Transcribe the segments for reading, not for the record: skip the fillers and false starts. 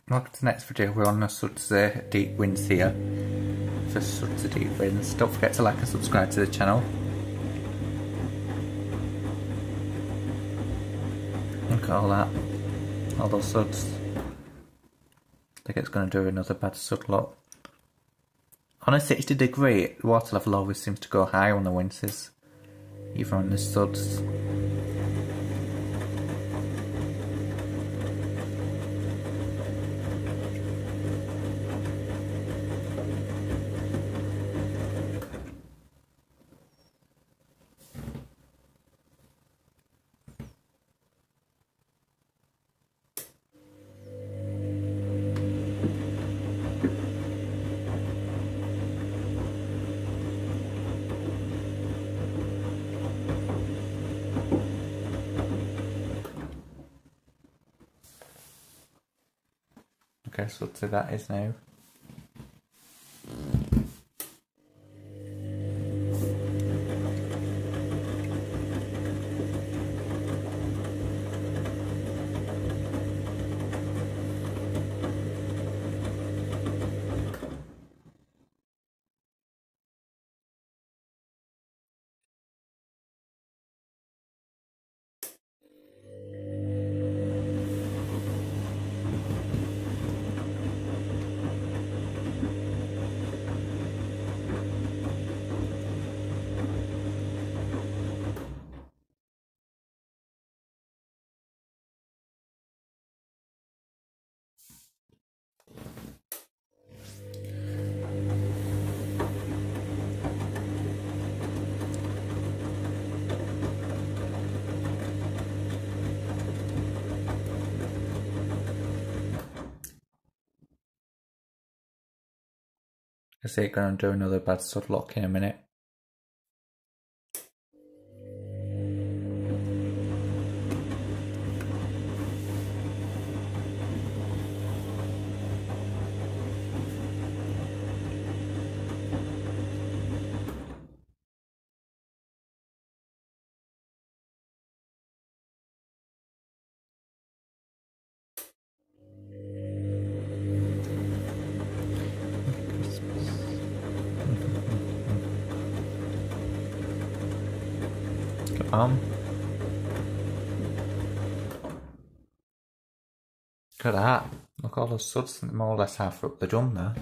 Welcome to the next video. We're on the Sudsey Deep Winds here. For Sudsey Deep Winds. Don't forget to like and subscribe to the channel. Look at all that. All those suds. I think it's going to do another bad sud lot. On a 60 degree, the water level always seems to go higher on the winds, even on the suds. Okay, so that is now. I say going to do another bad sud lock in a minute. Look at that. Look at all those suds more or less half up the drum there.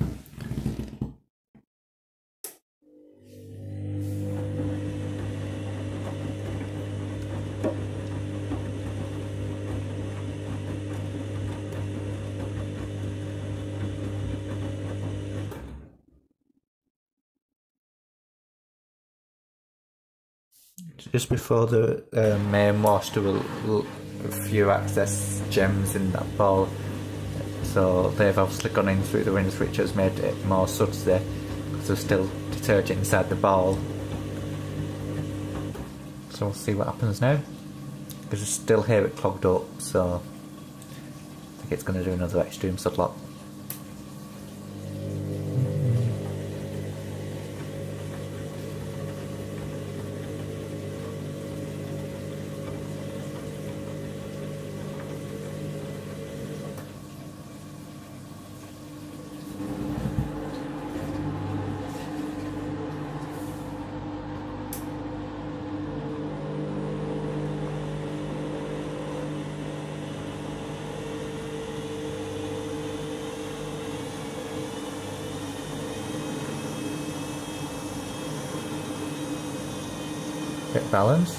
Just before the main wash, there were a few access gems in that ball, so they've obviously gone in through the winds, which has made it more suds there because there's still detergent inside the ball. So we'll see what happens now, because I still hear it clogged up, so I think it's going to do another extreme sud lock. Bit balanced.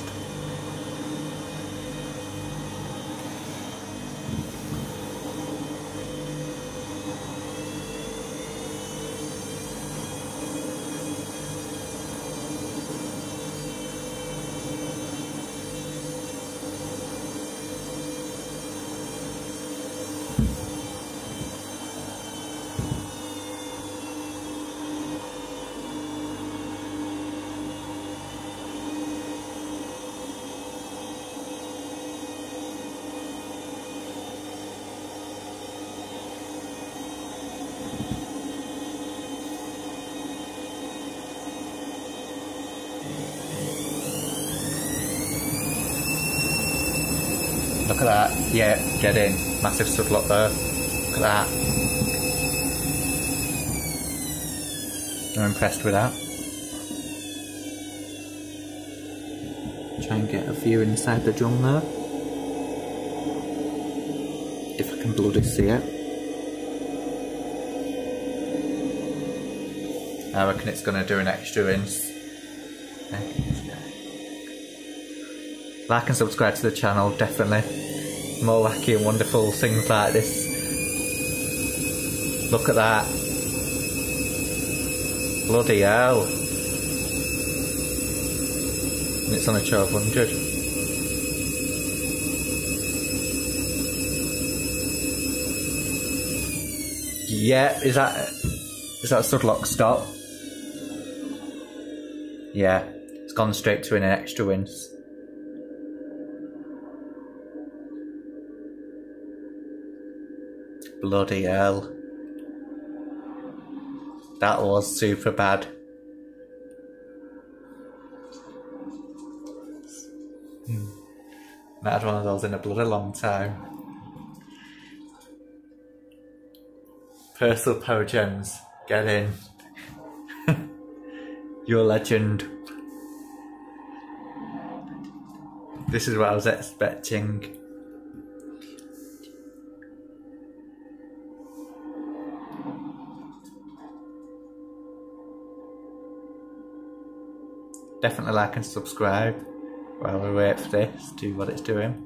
Look at that. Yeah, get in. Massive sud lock there. at that. I'm impressed with that. Try and get a view inside the drum there. If I can bloody see it. I reckon it's going to do an extra inch. Like and subscribe to the channel, definitely. More wacky and wonderful things like this. Look at that. Bloody hell. And it's on a 1200. Yeah, is that a Sudlock stop? Yeah, it's gone straight to an extra wince. Bloody hell. That was super bad. Not had one of those in a bloody long time. Personal Power Gems, get in. You're a legend. This is what I was expecting. Definitely like and subscribe while we wait for this to do what it's doing.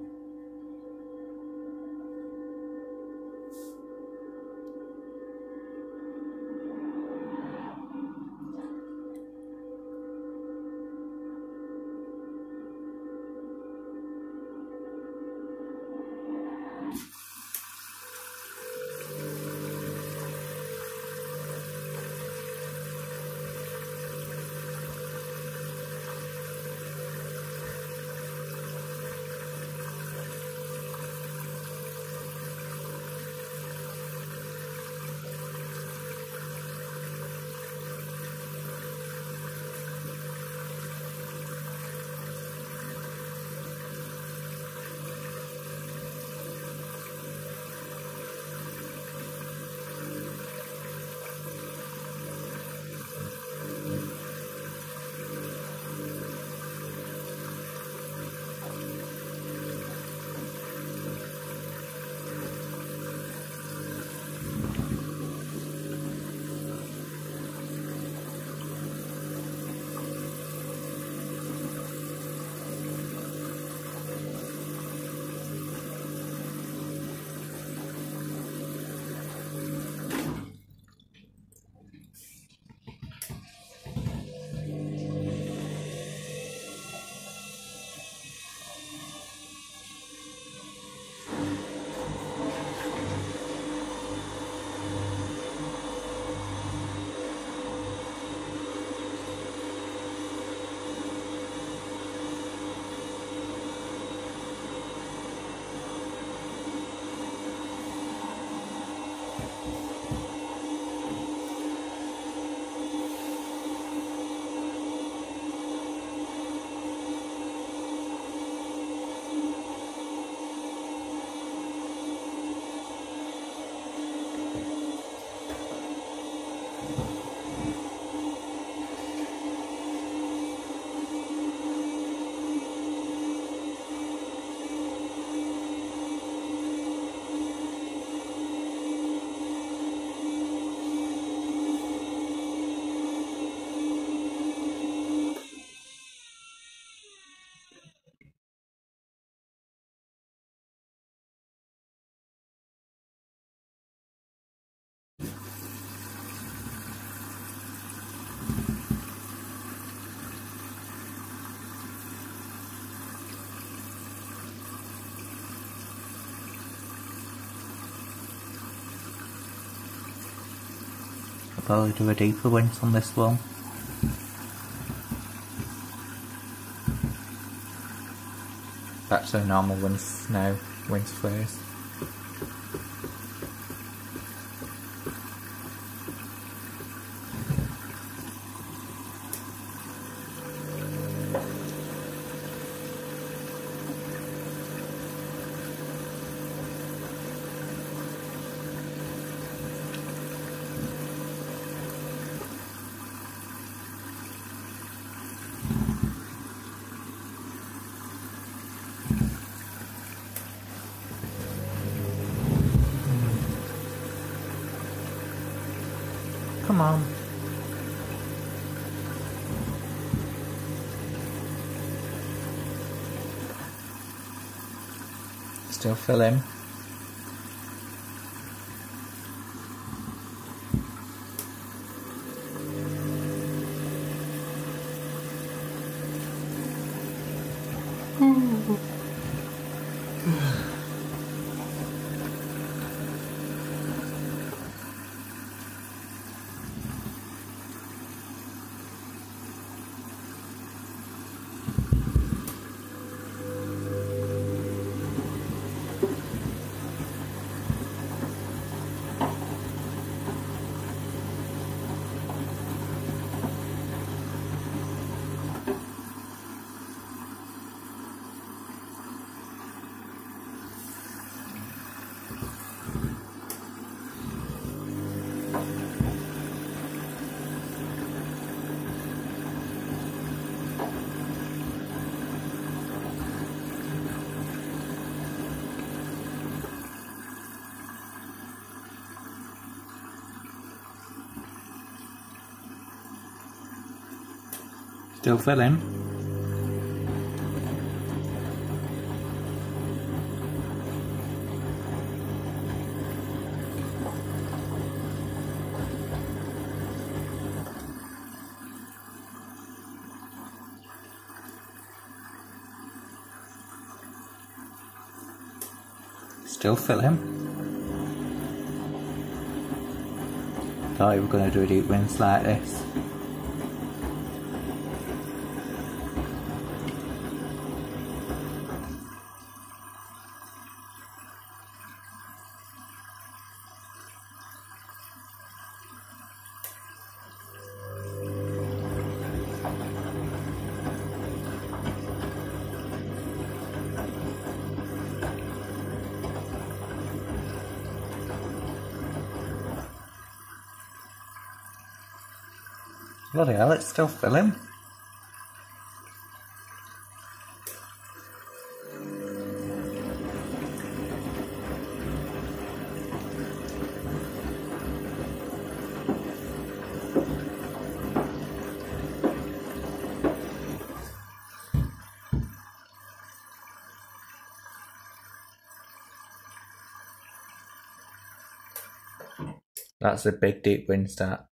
I'll probably do a deeper wince on this one. Back to the normal wince now, wince phrase. Come on. Still filling. Still filling. Still filling. Thought you were going to do a deep rinse like this. Bloody hell, it's still filling. That's a big deep wind start.